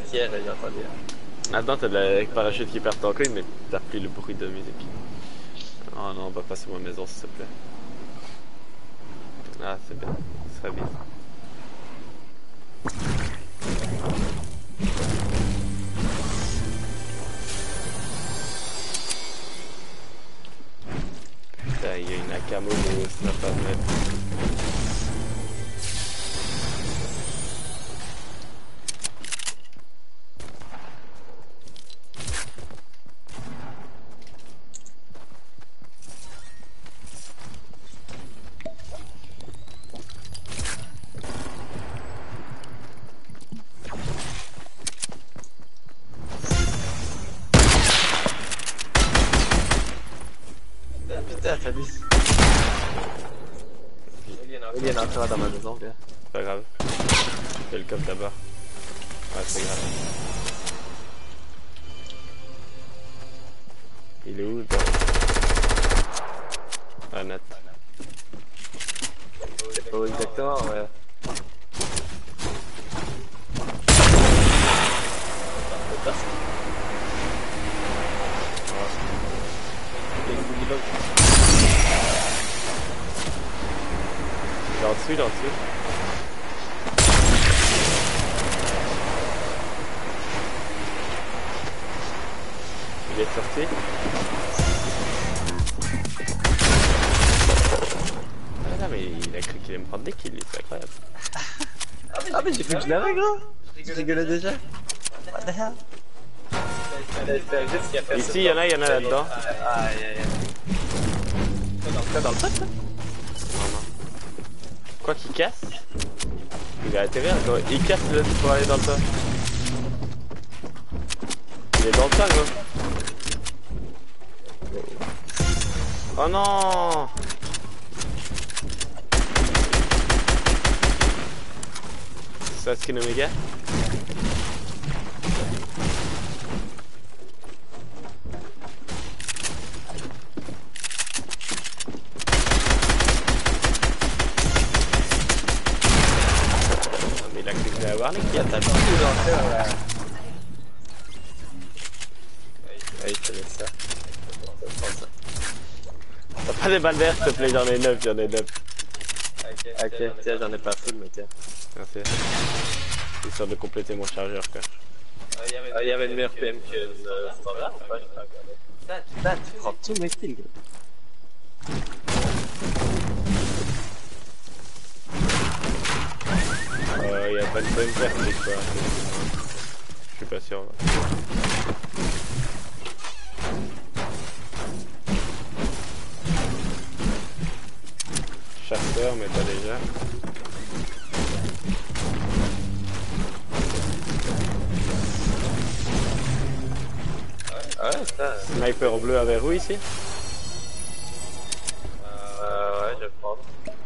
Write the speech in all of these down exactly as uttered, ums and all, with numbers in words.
hier, j'ai entendu. Attends, t'as de la parachute qui perd ton code, mais t'as plus le bruit de musique. Oh non, on va passer ma maison s'il te plaît. Ah, c'est bien. Ce serait bien. Putain, il y a une Akamo de snap à mettre. Putain, Fabrice. Il y en a encore dans ma maison, gars. C'est pas grave. Fais le coffre d'abord. Ouais, c'est grave. Il est où, toi? Ah, net. C'est pas exactement, ouais. Il est en dessus, il est en dessus. Il est sorti. Ah non mais il a cru qu'il allait me prendre des kills, lui, c'est incroyable. Ah mais j'ai cru que je l'avais, gros. Je rigolais déjà. What the hell? Ici, il y en a, il y en a là-dedans. Aïe aïe aïe. Dans, dans le pot, là? Non, non. Quoi qu'il casse? Il va atterrir encore. Il casse là pour aller dans le tas. Il est dans le tas, gros. Oh non! Ça skin Omega? Mais il a cru que je vais avoir les kills. T'as tout dans le cœur, là. Ouais, je te laisse ça. T'as pas des balles vertes, s'il te plaît, j'en ai neuf, j'en ai neuf. Ok, tiens, j'en ai pas full, mais tiens. Merci. Histoire de compléter mon chargeur, quoi. Il y avait une meilleure P M que le standard ou pas? Je sais pas regarder. Putain, tu prends tous mes kills, gars. Euh, y'a pas de bonne verte, c'est quoi? Je suis pas sûr. Là. Chasseur, mais pas déjà. Ouais, ça. Sniper bleu à verrou ici? Euh, ouais, je vais prendre.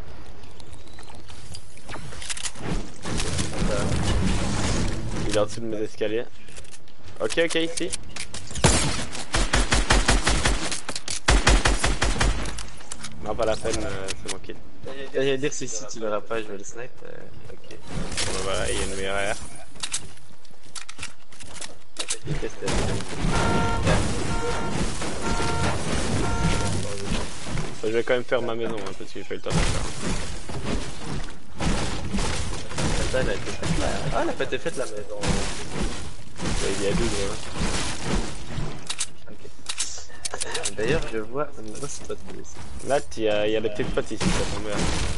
Il est en dessous de mes escaliers. Ok, ok, ici. Non, pas la peine, euh, c'est mon kill. J'allais dire si, si tu l'auras pas, je vais le snipe. Euh, ok. Bon, voilà, il y a une meilleure air. Qu'est-ce que Je vais quand même faire ma maison, hein, parce que j'ai pas eu le temps de faire. ça, elle a été faite là. Ah, elle a pas été faite la maison. Il y a douze, voilà. Ok. D'ailleurs, je vois un nouveau spot ici. Là, il y a, y a des petites potes ici, ça tombe bien.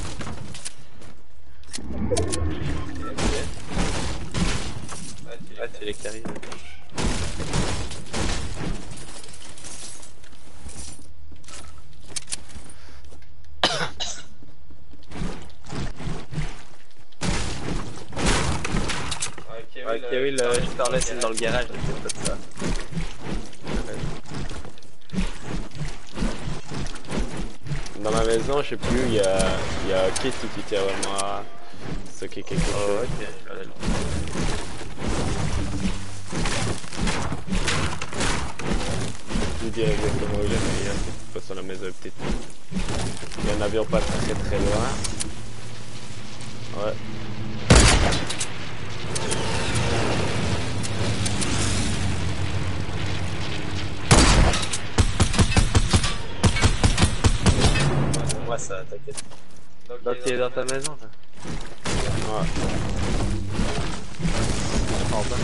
Ah, tu les carries. Ok, oui, le, je t'en laisse une dans le garage, c'est pas de ça. Dans ma maison, je sais plus, il y a, y a Kitty qui tient vraiment à stocker quelque chose. Oh, ok, je vais aller là. Je vous dirai exactement où il est, mais il y a de toute façon la maison est petite. Il y a un avion pas très très loin. Ouais. ça, t'inquiète. Donc il est dans ta maison là. Ouais. En bas.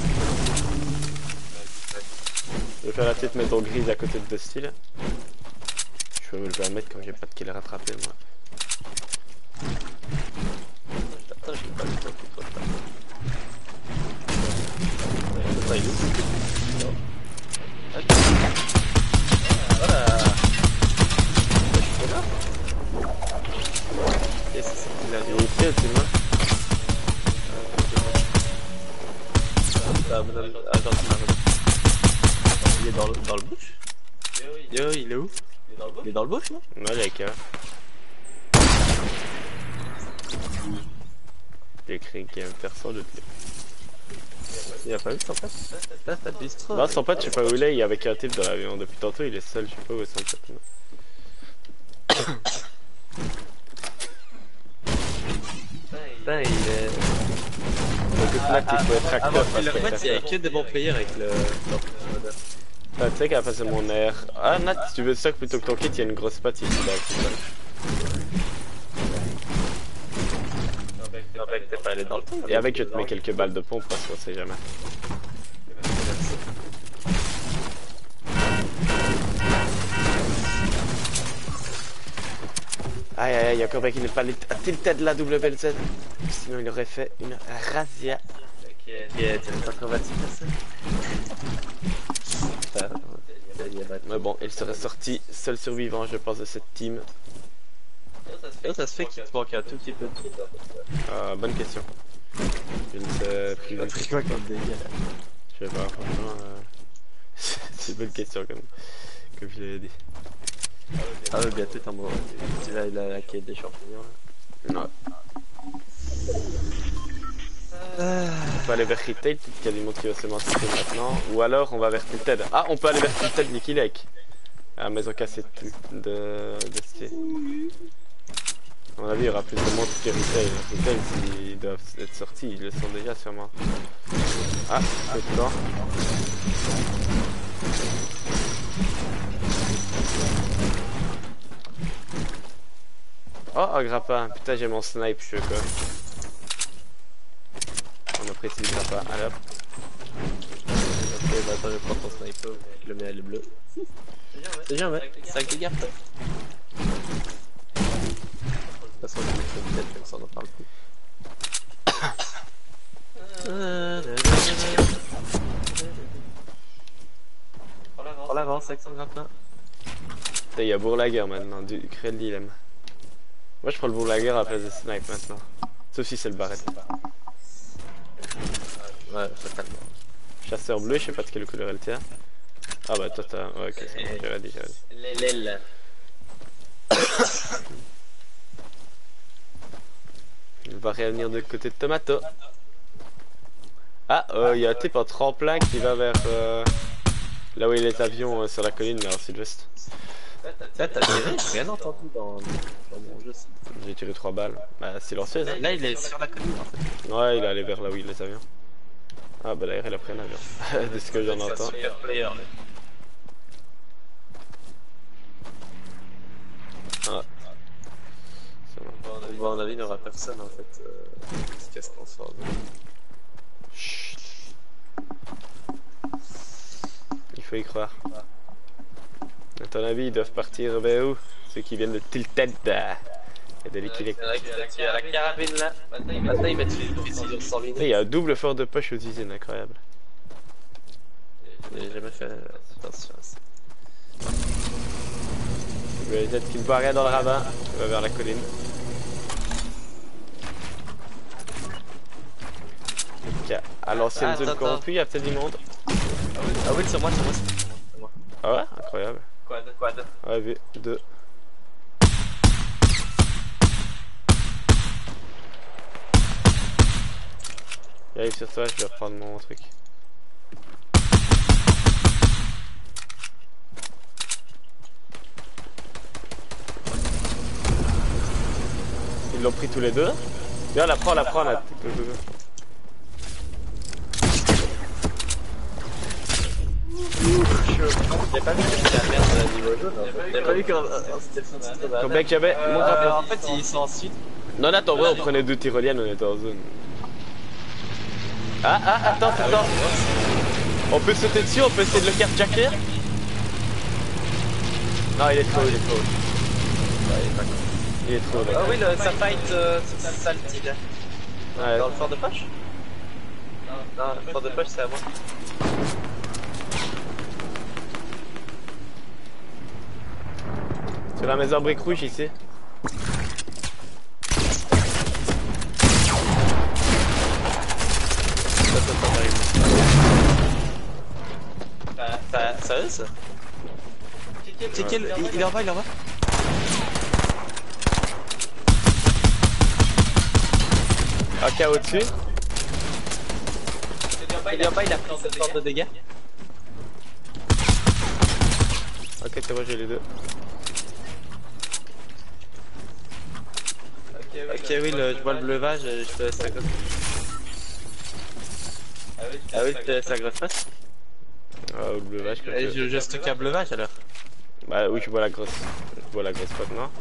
Je vais faire la petite métaux grise à côté de Dusty là. Je peux me le permettre quand j'ai pas de kill rattrapé moi. Attends, j'ai pas le temps qu'il faut faire. Attends, il est où? Voilà. Je suis là. Et c'est ça qu'il a Il est ici au-dessus de moi. Ah, madame, ah, gentiment, madame. Il est dans le, dans le bush? Yo, il est où? Il est dans le bush, non? Ouais, les gars. J'ai écrit qu'il y a personne de plus. Il a pas vu son pote? Là, t'as bistro. Non, son pote, je sais pas où il est, il y avait qu'un type dans l'avion. Depuis tantôt, il est seul, je sais pas où est son pote. Putain, il est. Donc, là, il faut être acteur. Avant qu'il le remette, il y avait que des bons players avec le. Ah, tu sais qu'à passer mon air. Ah, Nat, si tu veux stock plutôt que ton kit, il y a une grosse patte ici. Là, T'es pas allé dans le temps. et avec, je te mets quelques balles de pompe parce qu'on sait jamais. Aïe aïe aïe, il y a encore qui n'est pas à tilted la W L Z. Sinon, il aurait fait une razzia. Ok, t'es encore battu ça? Mais bon, il serait sorti seul survivant, je pense, de cette team. Et ça se fait qu'il te manque un tout petit peu de trucs. Ah, bonne question. Je ne sais plus. Ça fait quoi comme dégâts? Je sais pas, franchement. Euh... C'est une bonne question, comme, comme je l'avais dit. Ah ouais, bientôt t'en mourras. Tu vas la, la quête des champignons là. Ouais. On peut aller vers Retail, peut-être qu'il y a des montres qui va se m'insister maintenant. Ou alors on va vers Tilted. Ah, on peut aller vers Tilted, Nicky Lake. À la maison cassée de, de, de style. À mon avis, il y aura plus de montres que Retail. Retail, s'ils doivent être sortis, ils le sont déjà sûrement. Ah, peu de temps. Oh, un grappin. Putain, j'ai mon snipe, je suis quoi. On apprécie le grappin. Allez hop. Ok, bah attends, je prends ton sniper, je le mets à le bleu. C'est jamais, cinq dégâts. De toute façon, je vais mettre une tête comme ça, on en parle plus. Prends l'avance avec son grappin. Putain, il y a Bourlaguer maintenant, du Crel Dilemme. Moi je prends le Bourlaguer à la place de snipe maintenant. Sauf si c'est le barrette. Ouais, totalement. Chasseur bleu, je sais pas de quelle couleur elle tient. Ah bah toi t'as... Ouais, ok, c'est bon, j'avais dit, j'avais dit. L'aile. Il va revenir de côté de Tomato. Ah, il euh, y a un type en tremplin qui va vers... Euh, là où il y a les avions euh, sur la colline, là, au sud-ouest. Là, t'as tiré, j'ai rien entendu dans, dans mon jeu. J'ai tiré trois balles. Bah, silencieuse. Hein. Là, il est sur la colline en fait. Ouais, il est allé vers là où il y a les avions. Ah, bah d'ailleurs, il a pris un avion. De ce que j'en entends. Super player, là. Ah. Bon, à mon avis, il n'y aura personne en fait. Euh, qui se casse ensemble. Chut. Il faut y croire. À ton avis, ils doivent partir vers où? Ceux qui viennent de Tilted. Il y a des liquides. C'est vrai qu'il a tué à la carabine là. Maintenant, il va tuer une précision sans ligne. Il y a un double fort de poche aux usines, incroyable. J'ai jamais fait attention à ça. Je vais peut-être qu'il ne voit rien dans le ravin. Il va vers la colline. Ok. À l'ancienne Ah, zone attends, corrompue, il y a peut-être du monde. Ah oui, ah oui, c'est moi, c'est moi, c'est moi. Ah ouais? Incroyable. Quad, quad. Ouais, vu. Deux. J'arrive sur toi, je vais reprendre mon truc. Ils l'ont pris tous les deux. Viens, la prends, la prends, la petite. J'ai pas vu que c'était la merde de la niveau. J'ai pas vu qu'on c'était le Combien qu'il y avait mon rapport. En fait, ils sont en sud. Non, attends, ouais, on prenait deux tyroliennes, on était en zone. Ah, ah, attends, attends. On peut sauter dessus, on peut essayer de le carjacker. Non, il est trop, il est trop. Il est trop là. Ah oui, le, ça fight euh, Saltid. Ouais. Dans le fort de poche. Non, le fort de poche c'est à moi. Sur la maison brique rouge ici. Ça, sérieux ça? C'est quel? Il, il est en bas, il est en bas. Ok, au-dessus. Il est en bas, il a pris cette sorte de dégâts. Ok, c'est bon, j'ai les deux. Ok, oui, le, je vois le bleuvage, je te laisse la grosse. Ah oui, je te laisse la grosse face. Ah, le bleuvage que Et je geste qu'un bleuvage alors. Bah oui, je vois la grosse. Je vois la grosse pote, non?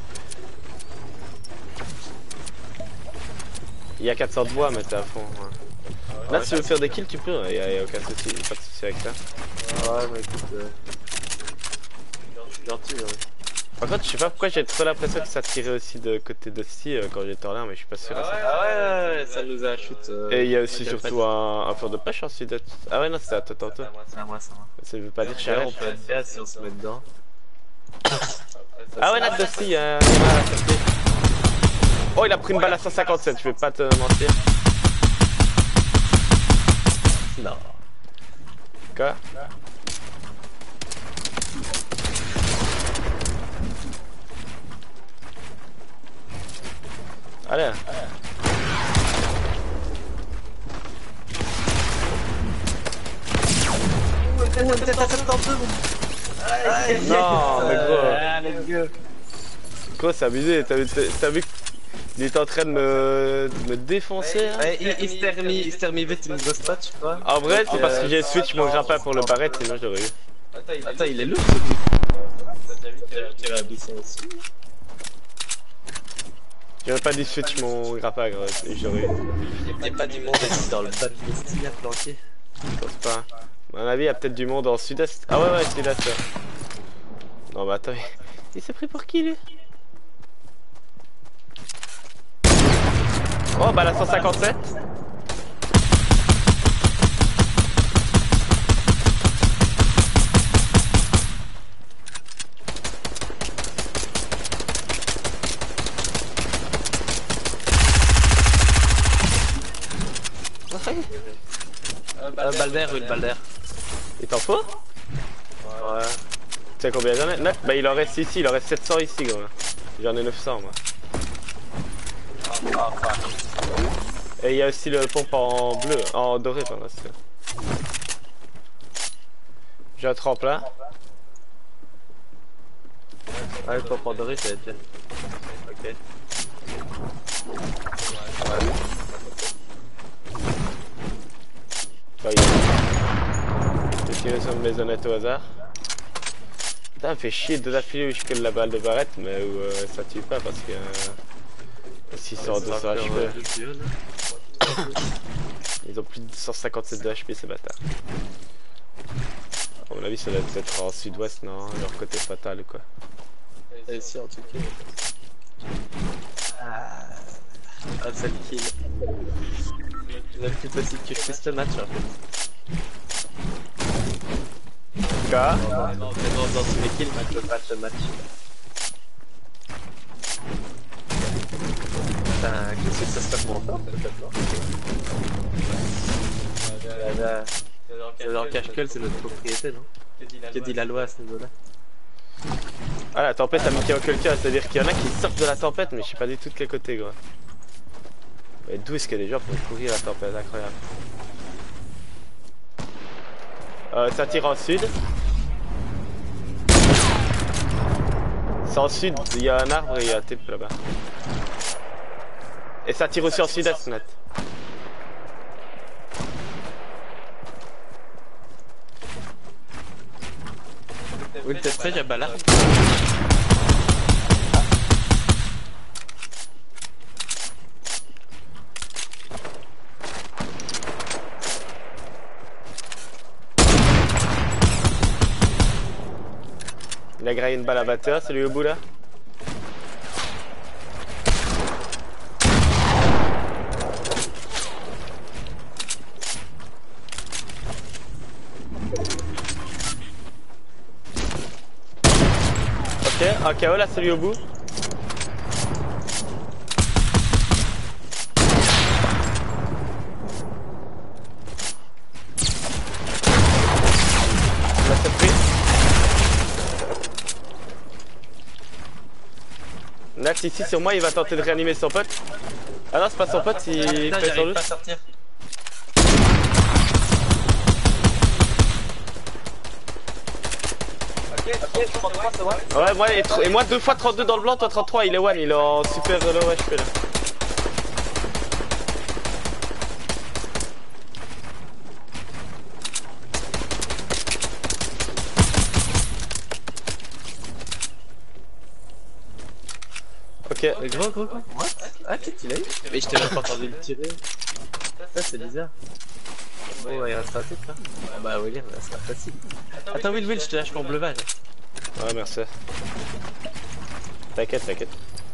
Il y a quatre cents de bois, mais t'es à fond. Ouais. Là, si tu veux faire des kills, tu peux, il y, a, y a aucun souci, pas de souci avec ça. Ouais, mais écoute, euh... je suis gentil, ouais. Par contre, je sais pas pourquoi j'ai trop l'impression que ça tirait aussi de côté d'Hostie euh, quand j'étais en l'air, mais je suis pas sûr. Ah ouais, ah ouais, ouais, ça nous a shoot. Euh, Et il y a aussi surtout un, un fort de pêche en sud. Ah ouais, non, c'était à toi tantôt. C'est à moi, c'est à moi. Ça veut pas dire D'ailleurs, charrette. on peut être bien si on se met dedans. Ah ouais, là, d'Hostie, il y a un gars à côté. Oh, il a pris une balle à cent cinquante-sept, je vais pas te mentir. Non. Quoi? Allez. Non, mais gros. Gros, c'est abusé. T'as vu, t'as vu qu'il était en train de me, de me défoncer hein. Ouais, il, il s'était remis, il s'était remis vite une grosse patte, je crois. En vrai, c'est parce que j'ai switch mon grappin pour le barrette, sinon j'aurais eu. Attends, il est lourd ce truc. T'as déjà vu qu'il y a un buisson aussi? J'aurais pas dit switch mon grappin, gros, j'aurais eu. Il n'y a pas du monde ici dans le bas de l'Estie à planquer. Je pense pas. À mon avis, il y a peut-être du monde en sud-est. Ah ouais, ouais, sud-est. Ouais. Non, bah attends, il s'est pris pour qui lui? Oh, bah la cent cinquante-sept. Euh, Balder, oui, le Balder. Il t'en faut? Ouais. Tu sais combien j'en ai? neuf? Bah il en reste ici, il en reste sept cents ici, gros. J'en ai neuf cents, moi. Ah, ah, Et il y a aussi le pompe en bleu, en doré, pardon. J'ai un tremplin. ah, le pompe en doré, ça va être bien. Ok. Ouais. Bah, il y a... J'ai tiré sur une maisonnette au hasard. Putain, me fait chier de l'affilée où je colle la balle de barrette, mais où euh, ça tue pas parce que... Euh, six cents, deux cents H P. Ils ont plus de cent cinquante-sept de H P ces bâtards. À mon avis, ça doit être en sud-ouest, non? Leur côté fatal ou quoi. Et ici en tout cas. Ah, un seul kill. C'est le plus possible que je puisse le match en fait. Quoi? Non, non, vraiment dans tous les kills, je peux pas le match. Putain, qu'est-ce que ça se passe pour moi c'est dans cache-colle, c'est notre propriété, non? Que dit la loi à ce niveau-là? Ah, la tempête a mis quelqu'un, c'est-à-dire qu'il y en a qui sortent de la tempête, mais je sais pas du tout de quel côté, quoi. Mais d'où est-ce qu'il y a des gens pour courir la tempête? Incroyable. Euh, ça tire en sud. C'est en sud, il y a un arbre et il y a un type là-bas. Et ça tire aussi en sud-est, net. وانت تفاجأ بلح. Il a graillé une balle à batteur, celui au bout là. Ok, un K O là, celui au bout. Là, c'est pris. Nax ici sur moi, il va tenter de réanimer son pote. Ah non, c'est pas son pote, il Putain, fait sur j'arrive lui. pas à sortir. Ok, ok, je prends trois, c'est vrai. Ouais, moi, et, et moi deux fois trente-deux dans le blanc, toi trente-trois, il est one, il est en super low H P là. Ok. Mais gros, gros, gros. What? Ah, qu'est-ce qu'il a eu? Mais je t'ai même pas entendu le tirer. Ça, c'est bizarre. Bon, ouais, il reste un truc là. Ah bah, William, là, c'est pas facile. Attends, Will, Will, je te lâche mon bleuvage. Ouais, merci. T'inquiète, t'inquiète.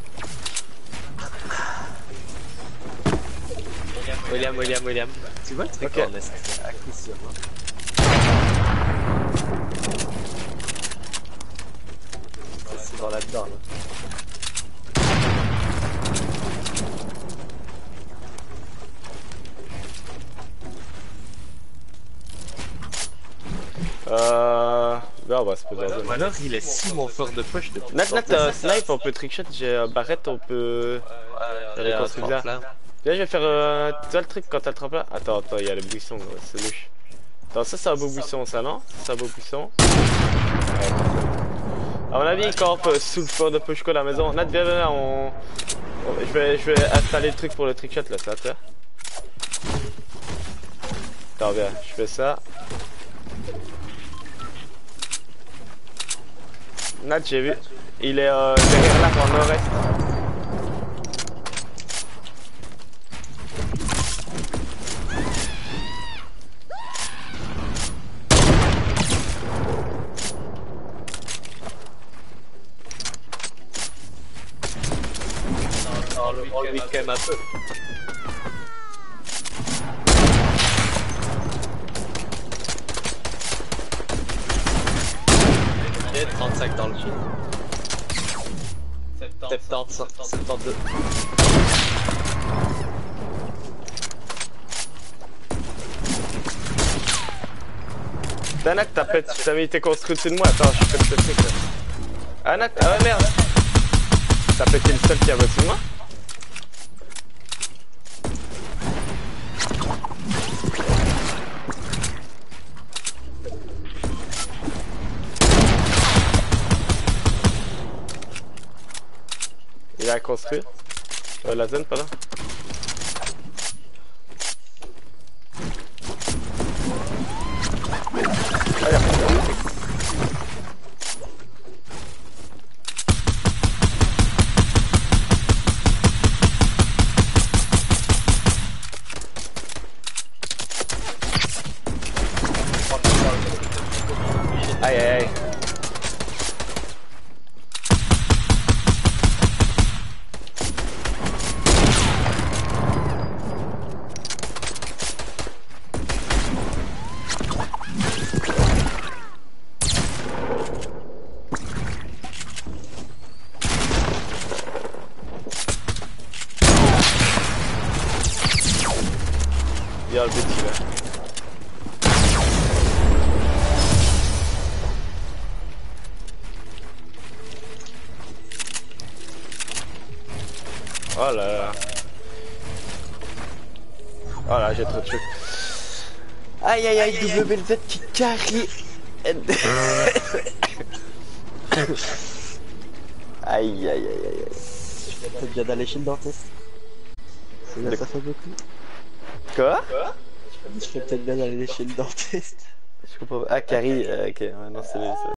William, William, William. Tu vois le truc Ok. en est à coup sur moi. C'est dans là-dedans là. Euh... Là, on va se poser Ou alors il est si mon fort de poche depuis. Nat, Nat, euh, snipe, on peut trickshot, j'ai euh, barrette, on peut... Ouais, un truc là. Là, je vais faire... Euh... Tu vois le truc quand t'as le tremplin? Attends, attends, il y a le buisson, ouais, c'est louche. Attends, ça c'est un beau buisson, ça, non? Ça c'est un beau buisson. Ouais. À mon avis, il campe euh, sous le fort de Pushko à la maison. Nat, viens, viens, on... on- Je vais, je vais installer le truc pour le trickshot, là, ça va te faire. Attends, viens, je fais ça. Nat, j'ai vu. Il est euh, derrière là, en nord-est. On le vide quand même un peu. Ok, trente-cinq dans le film. soixante-dix, soixante-douze. Danak, t'as pète, t'as mis tes construits dessus de moi. Attends, je fais le truc là. Ah, Nat, ah ouais, merde. T'as pété le seul qui a au-dessus de moi? Il a construit. Euh, la zone, pardon. Ah, y'a pas de... Aïe aïe aïe. Il y a le petit là. Oh là là. Oh là, j'ai trop de choc. Aïe aïe aïe, W Z qui carry. Aïe aïe aïe aïe aïe. T'as déjà d'aller chez le dentiste. Le- Ça fait beaucoup. Quoi? Je ferais peut-être bien d'aller chez le dentiste. Je comprends pas. Ah, Carrie, euh, ok, ouais, non, c'est les.